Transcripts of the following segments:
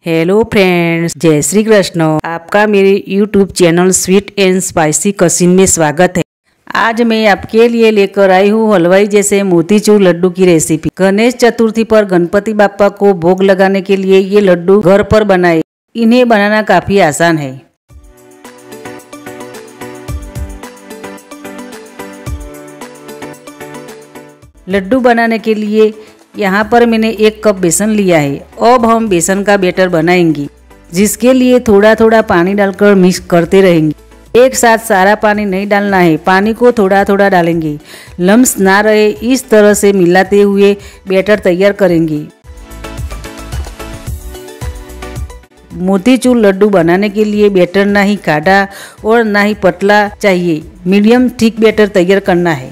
Hello friends, जय श्री कृष्ण। आपका मेरे YouTube channel sweet and spicy cuisine में स्वागत है। आज मैं आपके लिए लेकर आई हूँ हलवाई जैसे मोतीचूर लड्डू की रेसिपी। गणेश चतुर्थी पर गणपति बापा को भोग लगाने के लिए ये लड्डू घर पर बनाए। इन्हें बनाना काफी आसान है। लड्डू बनाने के लिए यहाँ पर मैंने 1 कप बेसन लिया है। अब हम बेसन का बैटर बनाएंगे, जिसके लिए थोड़ा थोड़ा पानी डालकर मिक्स करते रहेंगे। एक साथ सारा पानी नहीं डालना है, पानी को थोड़ा थोड़ा डालेंगे। लम्स ना रहे इस तरह से मिलाते हुए बैटर तैयार करेंगे। मोतीचूर लड्डू बनाने के लिए बैटर ना ही गाढ़ा और ना ही पतला चाहिए, मीडियम थिक बैटर तैयार करना है।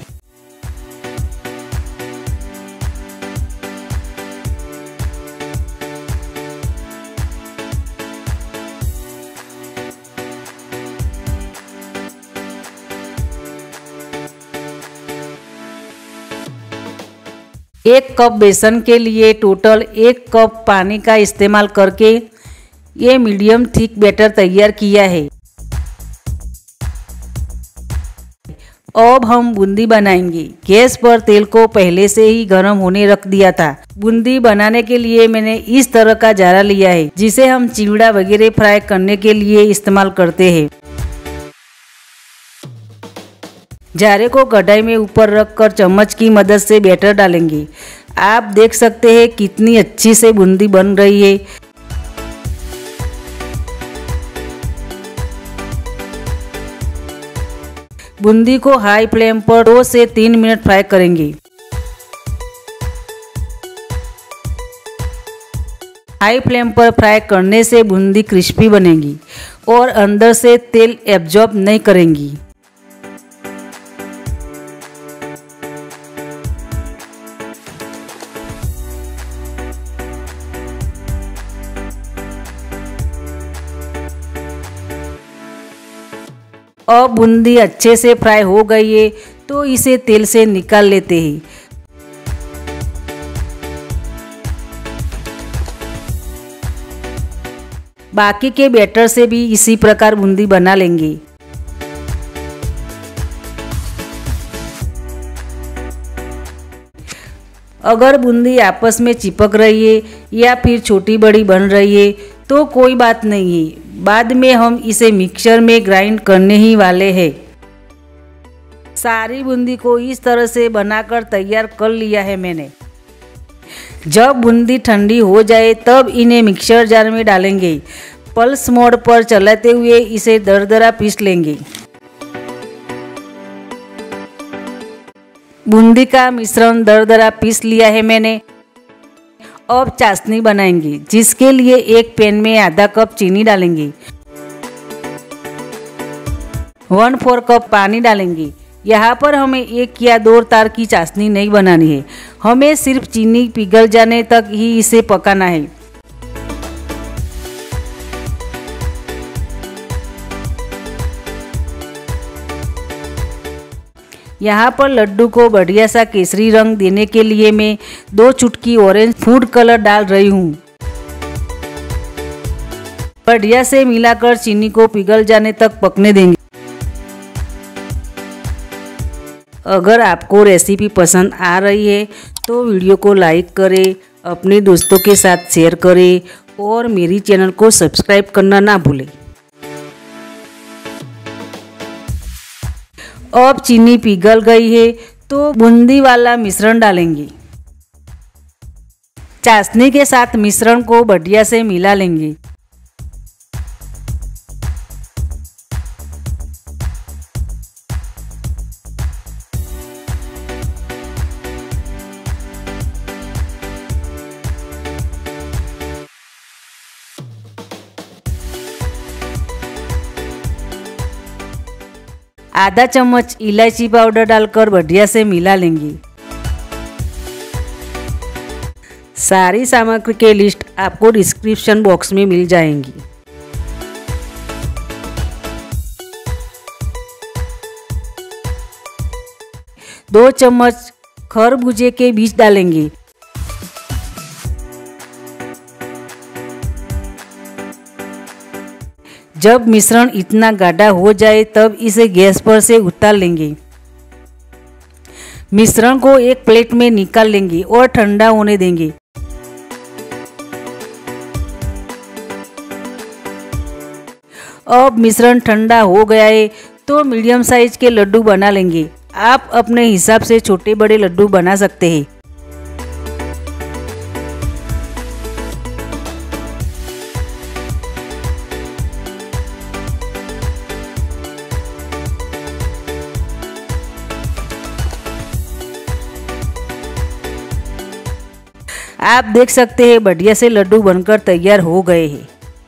एक कप बेसन के लिए टोटल 1 कप पानी का इस्तेमाल करके ये मीडियम थिक बैटर तैयार किया है। अब हम बूंदी बनाएंगे। गैस पर तेल को पहले से ही गर्म होने रख दिया था। बूंदी बनाने के लिए मैंने इस तरह का जारा लिया है, जिसे हम चिवड़ा वगैरह फ्राई करने के लिए इस्तेमाल करते हैं। जारे को कढ़ाई में ऊपर रखकर चम्मच की मदद से बैटर डालेंगे। आप देख सकते हैं कितनी अच्छी से बूंदी बन रही है। बूंदी को हाई फ्लेम पर 2 से 3 मिनट फ्राई करेंगे। हाई फ्लेम पर फ्राई करने से बूंदी क्रिस्पी बनेगी और अंदर से तेल एब्जॉर्ब नहीं करेंगी। अब बूंदी अच्छे से फ्राई हो गई है, तो इसे तेल से निकाल लेते हैं। बाकी के बैटर से भी इसी प्रकार बूंदी बना लेंगे। अगर बूंदी आपस में चिपक रही है या फिर छोटी बड़ी बन रही है तो कोई बात नहीं है, बाद में हम इसे मिक्सर में ग्राइंड करने ही वाले हैं। सारी बूंदी को इस तरह से बनाकर तैयार कर लिया है मैंने। जब बूंदी ठंडी हो जाए तब इन्हें मिक्सर जार में डालेंगे। पल्स मोड पर चलाते हुए इसे दरदरा पीस लेंगे। बूंदी का मिश्रण दरदरा पीस लिया है मैंने। अब चाशनी बनाएंगे, जिसके लिए एक पैन में आधा कप चीनी डालेंगे। 1/4 कप पानी डालेंगे। यहाँ पर हमें 1 या 2 तार की चाशनी नहीं बनानी है, हमें सिर्फ चीनी पिघल जाने तक ही इसे पकाना है। यहाँ पर लड्डू को बढ़िया सा केसरी रंग देने के लिए मैं 2 चुटकी ऑरेंज फूड कलर डाल रही हूँ। बढ़िया से मिलाकर चीनी को पिघल जाने तक पकने देंगे। अगर आपको रेसिपी पसंद आ रही है तो वीडियो को लाइक करें, अपने दोस्तों के साथ शेयर करें और मेरी चैनल को सब्सक्राइब करना ना भूलें। अब चीनी पिघल गई है तो बूंदी वाला मिश्रण डालेंगे। चाशनी के साथ मिश्रण को बढ़िया से मिला लेंगे। आधा चम्मच इलायची पाउडर डालकर बढ़िया से मिला लेंगे। सारी सामग्री की लिस्ट आपको डिस्क्रिप्शन बॉक्स में मिल जाएंगी। दो चम्मच खरबूजे के बीज डालेंगे। जब मिश्रण इतना गाढ़ा हो जाए तब इसे गैस पर से उतार लेंगे। मिश्रण को एक प्लेट में निकाल लेंगे और ठंडा होने देंगे। अब मिश्रण ठंडा हो गया है तो मीडियम साइज के लड्डू बना लेंगे। आप अपने हिसाब से छोटे बड़े लड्डू बना सकते हैं। आप देख सकते हैं बढ़िया से लड्डू बनकर तैयार हो गए हैं।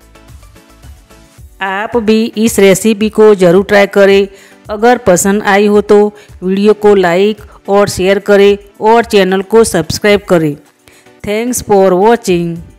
आप भी इस रेसिपी को ज़रूर ट्राई करें। अगर पसंद आई हो तो वीडियो को लाइक और शेयर करें और चैनल को सब्सक्राइब करें। Thanks for watching.